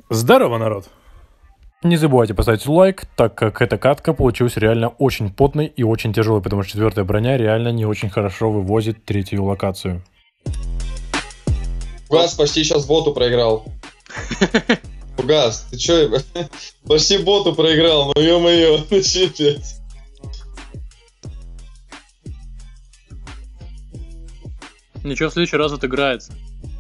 Здорово, народ! Не забывайте поставить лайк, так как эта катка получилась реально очень потной и очень тяжелой, потому что 4-я броня реально не очень хорошо вывозит 3-ю локацию. Фугас почти сейчас боту проиграл. Фугас, ты чё? Почти боту проиграл, ну ё-моё, начни опять. Ничего, в следующий раз отыграется.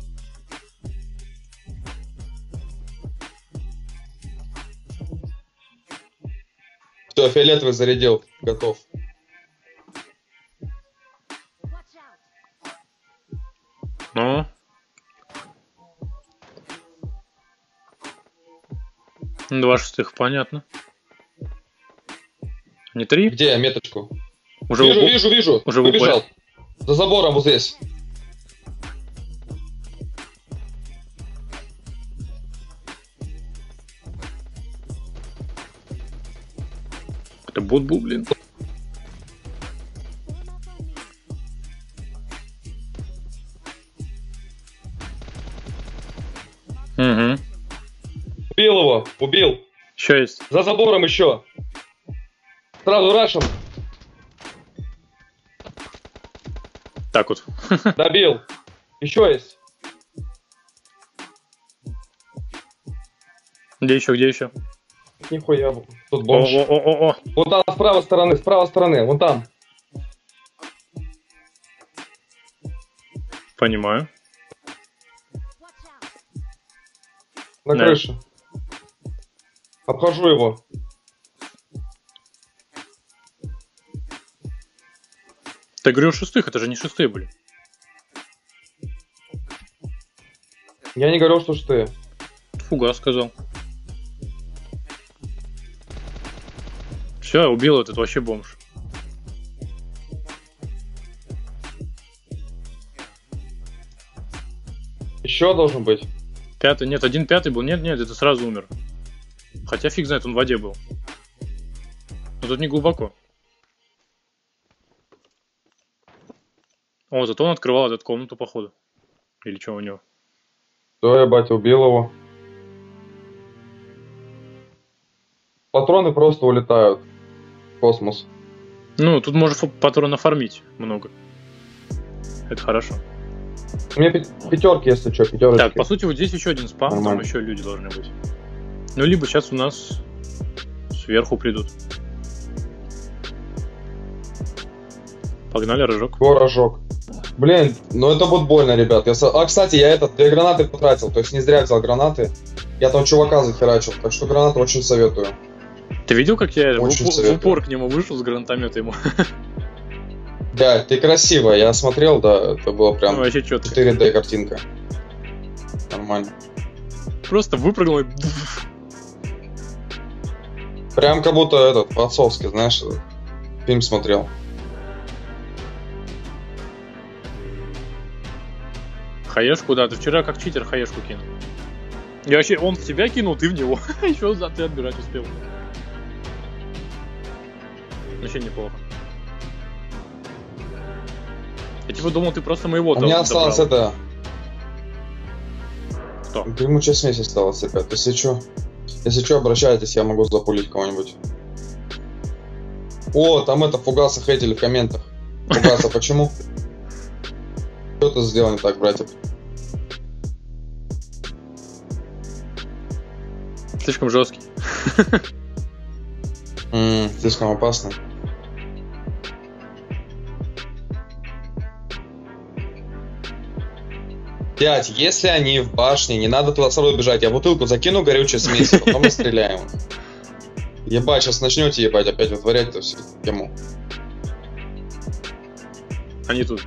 Все, фиолетовый зарядил, готов. Ну? Два шестых, понятно. Не три? Где меточку? Уже Вижу. Уже побежал. За забором вот здесь. Это бот был, блин. Угу. Убил его, убил. Еще есть. За забором еще. Сразу рашем. Так вот. Добил. Еще есть. Где еще? Нихуя. Тут бомж. О. Вон там с правой стороны, вон там. Понимаю. На Да. крыше. Обхожу его. Ты говорил шестых, это же не шестые были. Я не говорил, что ж ты. Фугас сказал. Все, убил этот вообще бомж. Еще должен быть. Пятый, нет, 1-5 был. Нет, это сразу умер. Хотя фиг знает, он в воде был. Но тут не глубоко. О, зато он открывал эту комнату, походу. Или что у него? Да, я, батя, убил его. Патроны просто улетают в космос. Ну, тут можно патрона фармить много. Это хорошо. У меня пятерки, если что, пятерочки. Так, по сути, вот здесь еще один спам, Нормально. там еще люди должны быть. Ну, либо сейчас у нас сверху придут. Погнали, рожок. О, рожок. Блин, ну это будет больно, ребят. Кстати, я 2 гранаты потратил, то есть не зря взял гранаты. Я там чувака захерачил, так что гранаты очень советую. Ты видел, как я Очень в советую. упор к нему вышел с гранатомета ему? Да, ты красиво, я смотрел, да, это было прям Ну, вообще четко. 4D картинка. Нормально. Просто выпрыгнул и... Прям как будто этот, по-отцовски, знаешь, фильм смотрел. Хаешку, да, ты вчера как читер хаешку кинул. И вообще, он в тебя кинул, ты в него. Еще за ты отбирать успел. Вообще неплохо. Я типа думал, ты просто моего У меня осталось добрал. это... Кто? Гремучая смесь осталась опять. Если что, обращайтесь, я могу запулить кого-нибудь. О, там это, Фугаса хейтили в комментах. Фугаса, почему? Что ты сделал не так, братик? Слишком жесткий. Слишком опасно. Дядь, если они в башне, не надо туда сразу бежать. Я бутылку закину горючей смеси, потом мы стреляем. Ебать, сейчас начнете ебать, опять вытворять эту всю тему. Они тут.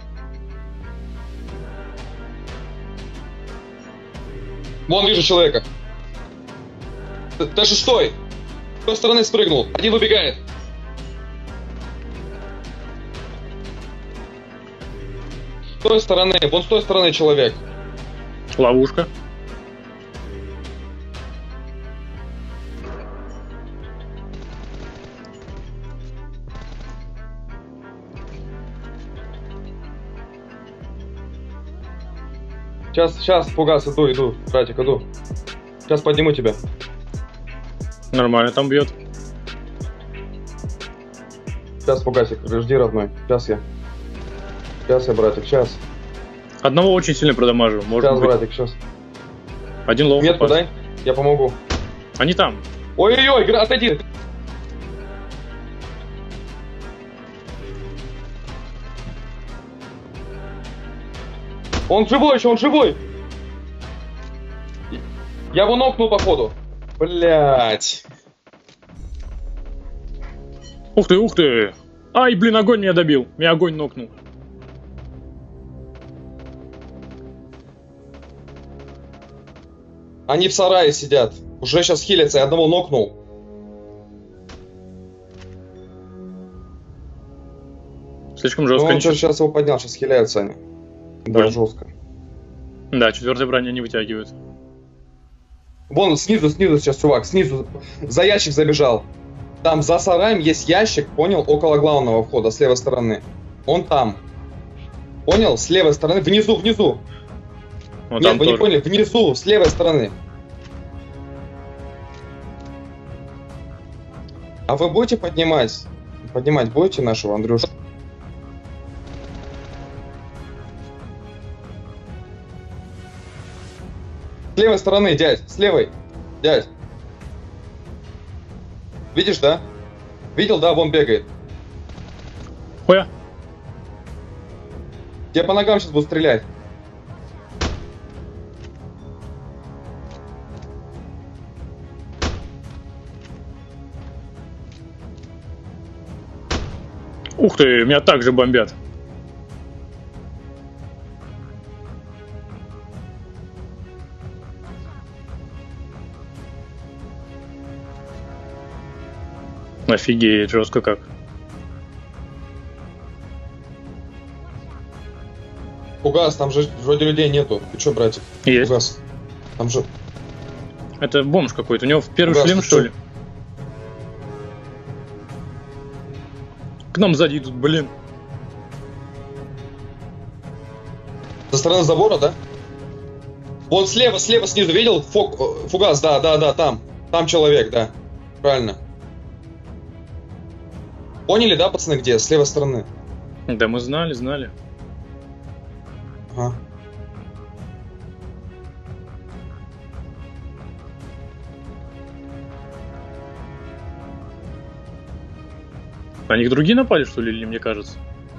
Вон, вижу человека. Т-6. С той стороны спрыгнул. Один убегает. С той стороны, вон с той стороны человек. Ловушка. Сейчас, Фугас, иду, братик, иду. Сейчас подниму тебя. Нормально там бьет. Сейчас, Фугасик, жди, родной. Сейчас, братик, сейчас. Одного очень сильно продамажил. Может Сейчас, быть. братик, сейчас. Один лоу. Метку дай, я помогу. Они там. Ой-ой-ой, отойди. Он живой еще, он живой. Я его нокнул, походу. Блять. Ух ты, ух ты. Ай, блин, огонь меня добил. Меня огонь нокнул. Они в сарае сидят. Уже сейчас хилятся, я одного нокнул. Слишком Ну, жестко. он ничего. сейчас его поднял, сейчас хиляются они. Да, Блин. жестко. Да, 4-я броня не вытягивает. Вон, снизу сейчас чувак, снизу. За ящик забежал. Там за сараем есть ящик, понял, около главного входа, с левой стороны. Он там. Понял? С левой стороны, внизу. Вот Нет, там вы не тоже. поняли, внизу, с левой стороны. А вы будете поднимать? Поднимать будете нашего Андрюшу? С левой стороны, дядь, с левой. Дядь. Видишь, да? Видел, да, вон бегает. Ой, Я по ногам сейчас буду стрелять. ух ты, меня также бомбят. Офигеть, жестко как. Фугас, там же вроде людей нету. Ты чё, братик? Есть. Фугас. Там же... Это бомж какой-то. У него первый Фугас, шлем, ты что чё? ли? К нам сзади идут, блин. Со стороны забора, да? Вон слева, снизу, видел? Фугас, да, там. Там человек, да. Правильно. Поняли, да, пацаны, где? С левой стороны. Да мы знали. Ага. На них другие напали, что ли, или мне кажется?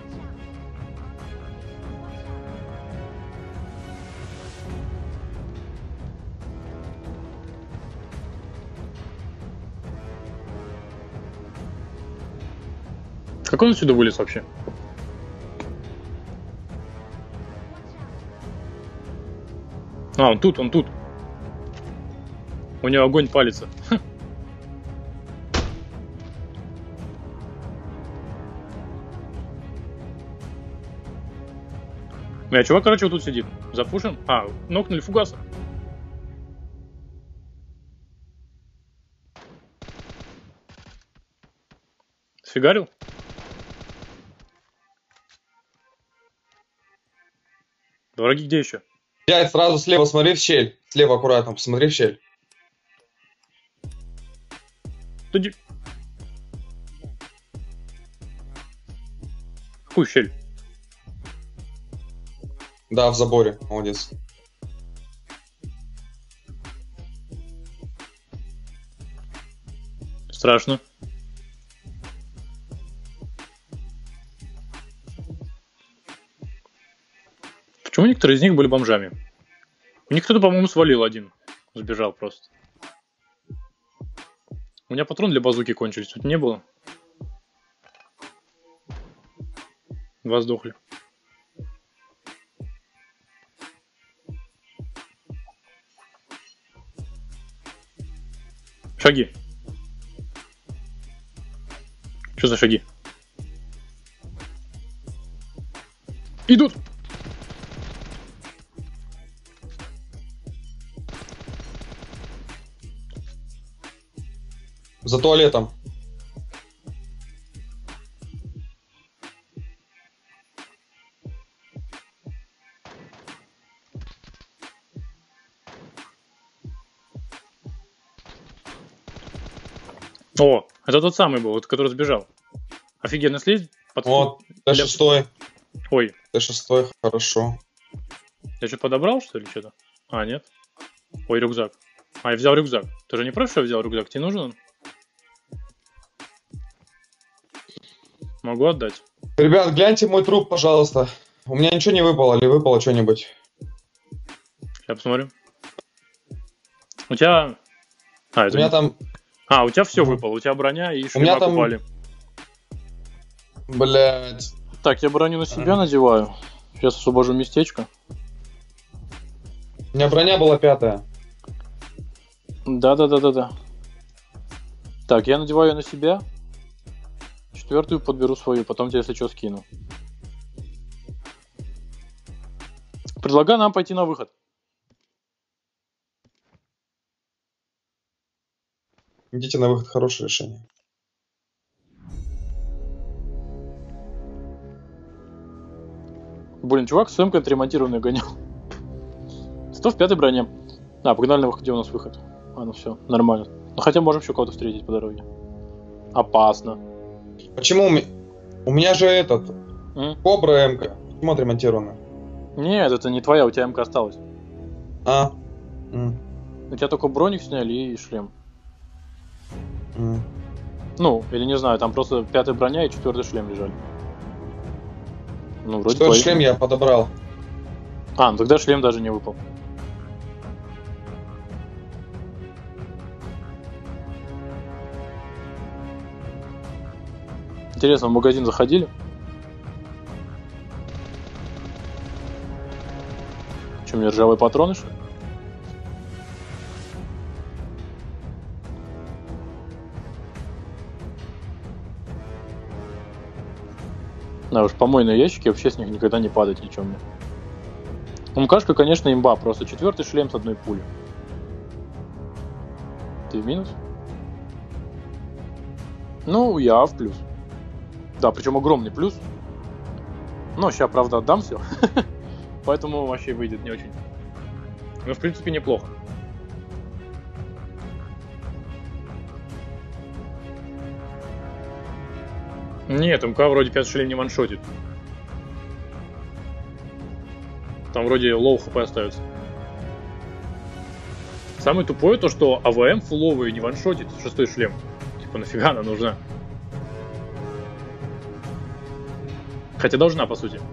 Как он отсюда вылез вообще? А, он тут. У него огонь палится. Чувак, короче, вот тут сидит. Запушим. А, нокнули фугаса. Сфигарил? Враги где еще? Дядь, сразу слева смотри в щель. Слева аккуратно, посмотри в щель. Туди. Какую щель? Да, в заборе. Молодец. Страшно. Почему некоторые из них были бомжами? У них кто-то, по-моему, свалил один. Сбежал просто. У меня патрон для базуки кончились. Тут не было. Два сдохли. Шаги. Что за шаги? Идут! За туалетом. О, это тот самый был, вот, который сбежал. Офигенно слезть. Вот, Т6. Ой, Т6, хорошо. я что, подобрал, что ли, что-то? А, нет. Ой, рюкзак. А, я взял рюкзак. Ты же не против, что я взял рюкзак? Тебе нужен он? Могу отдать. Ребят, гляньте мой труп, пожалуйста. У меня ничего не выпало, или выпало что-нибудь? Я посмотрю. У тебя... А, это У меня там, у тебя все выпало. У тебя броня и меня шлемак там- упали. блядь. Так, я броню на себя надеваю. Сейчас освобожу местечко. У меня броня была 5-я. Да. Так, я надеваю ее на себя. 4-ю подберу свою, потом тебе, если что, скину. Предлагаю нам пойти на выход. Идите на выход, хорошее решение. Блин, чувак с МК отремонтированный гонял. 105-й броне. Погнали на выход, где у нас выход? Ну все, нормально. Ну хотя можем еще кого-то встретить по дороге. Опасно. Почему у меня же этот М? Кобра МК? Почему отремонтирована? Нет, это не твоя, у тебя МК осталась. А? У тебя только броник сняли и шлем. М. Ну, или не знаю, там просто 5-я броня и 4-й шлем лежали. Ну, вроде Что твои. шлем я подобрал? Ну тогда шлем даже не выпал. Интересно, в магазин заходили? Что, у меня ржавые патроны, что ли? Да уж, помойные ящики, вообще с них никогда не падать ничего мне. МКшка, конечно, имба, просто 4-й шлем с одной пули. Ты в минус? Ну, я в плюс. Да, причем огромный плюс. Но сейчас, правда, отдам все. Поэтому вообще выйдет не очень. Но, в принципе, неплохо. Нет, МК вроде 5 шлем не ваншотит. Там вроде лоу хп остается. Самое тупое то, что АВМ фуловые не ваншотит 6-й шлем. Типа нафига она нужна? Хотя должна, по сути.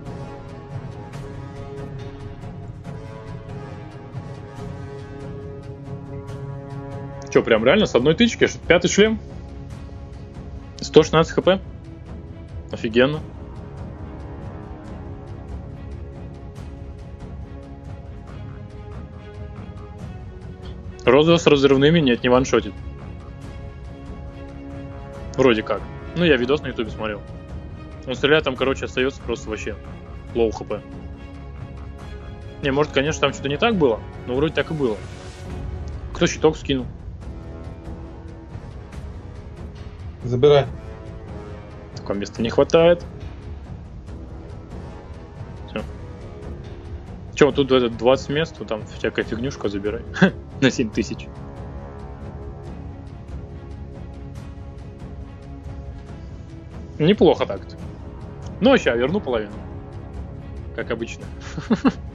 Че, прям реально с одной тычки? 5-й шлем? 116 хп? Офигенно. Розовый с разрывными нет, не ваншотит. Вроде как. Ну, я видос на ютубе смотрел. Он стреляет, там, короче, остается просто вообще лоу хп. Не, может, конечно, там что-то не так было, но вроде так и было. Кто щиток скинул? Забирай. Такого места не хватает. Все. Че, тут 20 мест, вот там всякая фигнюшка забирай. На 7000. Неплохо так-то. Ну, а сейчас верну половину. Как обычно.